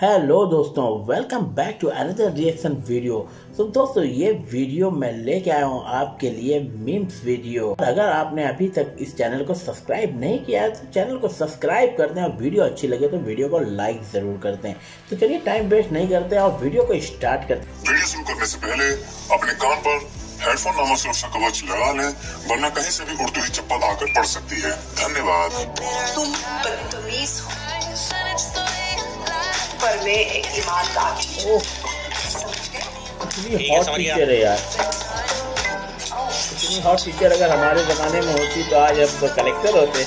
Hello दोस्तों, welcome back to another reaction video. तो दोस्तों, ये वीडियो मैं लेके आया हूँ आपके लिए मीम्स वीडियो। अगर आपने अभी तक इस चैनल को सब्सक्राइब नहीं किया है तो चैनल को सब्सक्राइब कर दें और वीडियो अच्छी लगे तो वीडियो को लाइक जरूर कर दें। तो चलिए टाइम वेस्ट नहीं करते और वीडियो को स्टार्ट करते हैं। वीडियो शुरू करने से पहले अपने कान पर हेडफोन नामक सुरक्षा कवच लगा लें, वरना कहीं से भी उड़ती हुई चप्पल आकर पड़ सकती है। धन्यवाद। तुम बदतमीज हो पर मैं एक ईमानदार हूँ। इतनी हॉट टीचर है यार, इतनी हॉट टीचर अगर हमारे जमाने में होती तो आज अब कलेक्टर होते।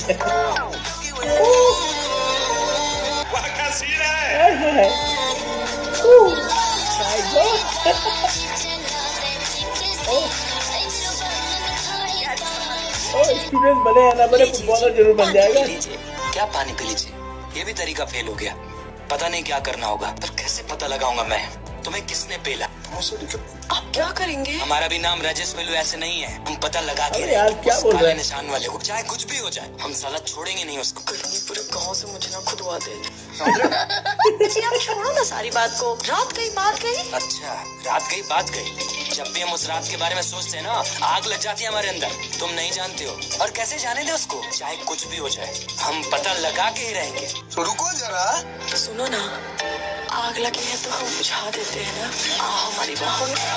स्टूडेंट बने या ना बने, फुटबॉलर जरूर बन जाएगा। क्या पानी पी लीजिए, ये भी तरीका फेल हो गया। पता नहीं क्या करना होगा, पर कैसे पता लगाऊंगा मैं तुम्हें किसने पेला। आप क्या करेंगे? हमारा भी नाम राजेश पेलू ऐसे नहीं है। हम पता लगा के यार क्या बोल रहे हैं? निशान वाले को चाहे कुछ भी हो जाए, हम साला छोड़ेंगे नहीं उसको। पूरे गांव से मुझे ना खुदवा दे। जी आप छोड़ो ना सारी बात को। रात गई बात गई। अच्छा, रात गई बात गई। जब भी हम उस रात के बारे में सोचते हैं ना, आग लग जाती है हमारे अंदर। तुम नहीं जानते हो, और कैसे जाने दे उसको। चाहे कुछ भी हो जाए, हम पता लगा के ही रहेंगे। तो रुको जरा, सुनो ना, आग लगी है तो हम बुझा देते हैं ना। हमारी बाहों में।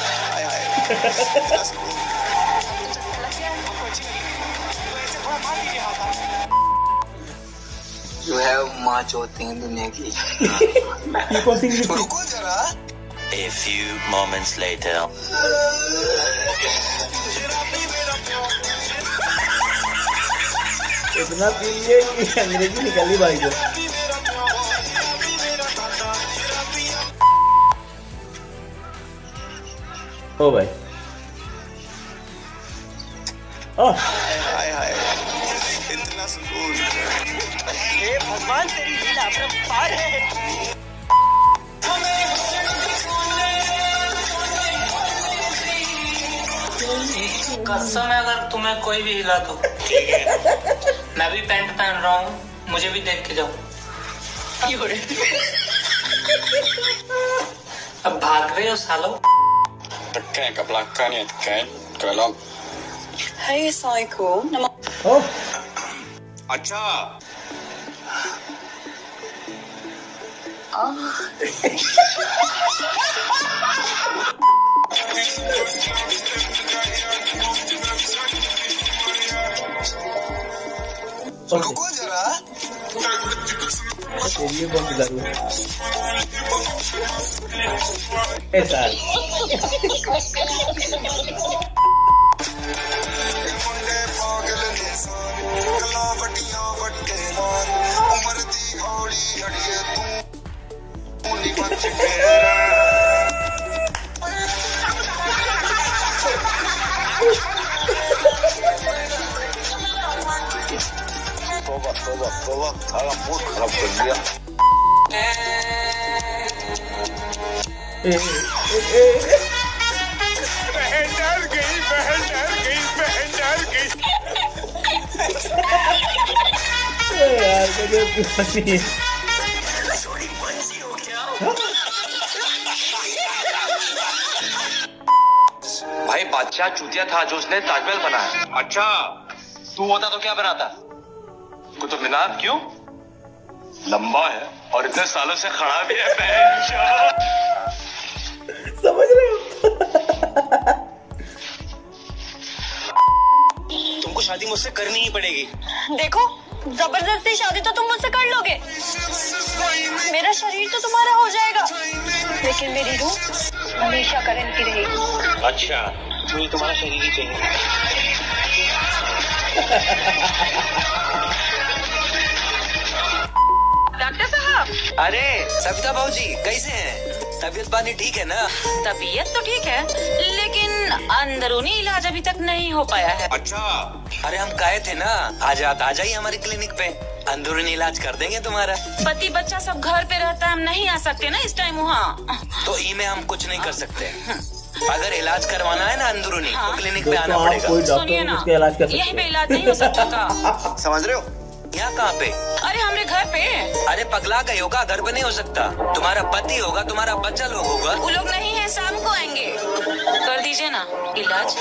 You have much होते हैं दुनिया की। तो रुको जरा। A few moments later. इतना पी लिए कि अंग्रेजी निकली भाई को। ओ भाई, हाय हाय, इतना सुकून। हे भगवान, तेरी लीला अपरंपार है। कसम है, अगर तुम्हें कोई भी हिला तो ठीक है। मैं भी पैंट पहन रहा हूँ, मुझे भी देख के जाओ। अब भाग रहे हो सालो। Tekkeen kaplakkaan ja tekkeen kyllä. Hey psycho. अच्छा, रुको जरा। ये कौन सी दारू है? ऐसा तोबा, साला मूड खराब कर दिया। बहन डर गई। यार मुझे भाई बादशाह चूतिया था जो उसने ताजमहल बनाया। अच्छा, तू होता तो क्या बनाता? कुतुब मीनार क्यों? लंबा है और इतने सालों से खड़ा भी है। बहन समझ रहे हो? तुमको शादी मुझसे करनी ही पड़ेगी। देखो, जबरदस्ती शादी तो तुम मुझसे कर लोगे। मेरा शरीर तो तुम्हारा हो जाएगा, लेकिन मेरी रूह हमेशा करण की रहेगी। अच्छा, मुझे तुम्हारा शरीर ही चाहिए। डॉक्टर साहब। अरे सविता भाऊजी, कैसे हैं? तबीयत पानी ठीक है ना? तबीयत तो ठीक है, लेकिन अंदरूनी इलाज अभी तक नहीं हो पाया है। अच्छा, अरे हम कहे थे ना, आज रात आ जाइए हमारी क्लिनिक पे, अंदरूनी इलाज कर देंगे तुम्हारा। पति बच्चा सब घर पे रहता है, हम नहीं आ सकते ना इस टाइम वहाँ। तो ई में हम कुछ नहीं कर सकते। अगर इलाज करवाना है ना अंदरूनी, तो क्लिनिक पे दोस्तों आना आप पड़ेगा। कोई सुनिए डॉक्टर ना, उसका इलाज कर सकते यहीं पे हैं। इलाज नहीं हो सकता का? समझ रहे हो? यहाँ कहाँ पे? अरे हमरे घर पे। अरे पगला गई होगा, घर पे नहीं हो सकता। तुम्हारा पति होगा, तुम्हारा बच्चा लोग होगा। वो लोग नहीं है, शाम को आएंगे। कर दीजिए ना इलाज।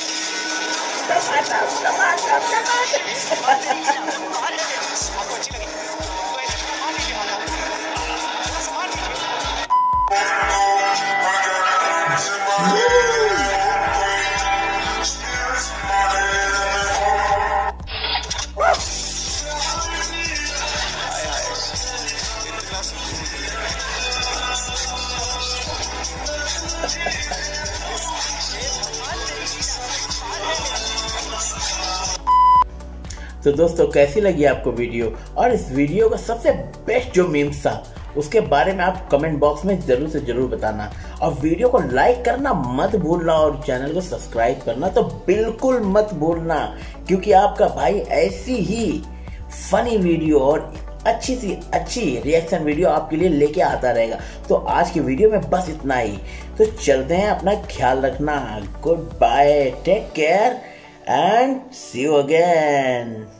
तो दोस्तों कैसी लगी आपको वीडियो, और इस वीडियो का सबसे बेस्ट जो मीम्स था उसके बारे में आप कमेंट बॉक्स में जरूर से जरूर बताना, और वीडियो को लाइक करना मत भूलना, और चैनल को सब्सक्राइब करना तो बिल्कुल मत भूलना, क्योंकि आपका भाई ऐसी ही फनी वीडियो और अच्छी सी अच्छी रिएक्शन वीडियो आपके लिए लेके आता रहेगा। तो आज की वीडियो में बस इतना ही। तो चलते हैं, अपना ख्याल रखना। Good bye, take care and see you again.